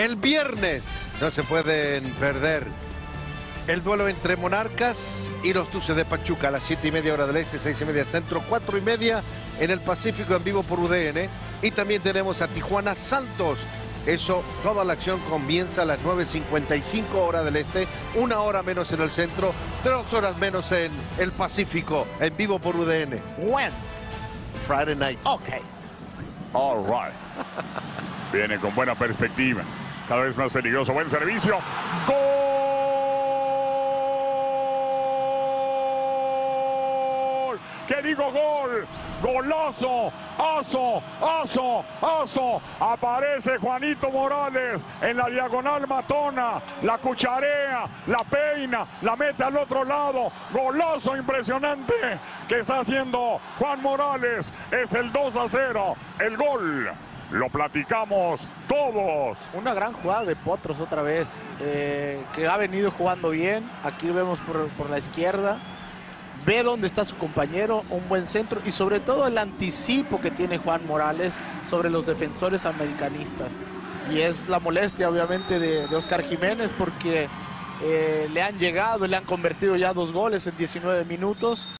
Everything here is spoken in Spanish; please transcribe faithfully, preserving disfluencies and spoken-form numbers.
El viernes no se pueden perder el duelo entre Monarcas y los Tuces de Pachuca a las siete y media hora del este, seis y media centro, cuatro y media en el Pacífico en vivo por U D N. Y también tenemos a Tijuana Santos. Eso, toda la acción comienza a las nueve cincuenta y cinco hora del este, una hora menos en el centro, tres horas menos en el Pacífico, en vivo por U D N. When? Friday night. Okay. All right. Viene con buena perspectiva. Cada vez más peligroso. Buen servicio. ¡Gol! ¿Qué digo gol? ¡Golazo! ¡Oso! ¡Oso! ¡Oso! Aparece Juanito Morales en la diagonal matona. La cucharea, la peina, la mete al otro lado. ¡Golazo impresionante que está haciendo Juan Morales! Es el dos a cero. El gol. Lo platicamos todos. Una gran jugada de Potros otra vez, eh, que ha venido jugando bien. Aquí vemos por, por la izquierda. Ve dónde está su compañero, un buen centro y sobre todo el anticipo que tiene Juan Morales sobre los defensores americanistas. Y es la molestia obviamente de, de Oscar Jiménez porque eh, le han llegado y le han convertido ya dos goles en diecinueve minutos.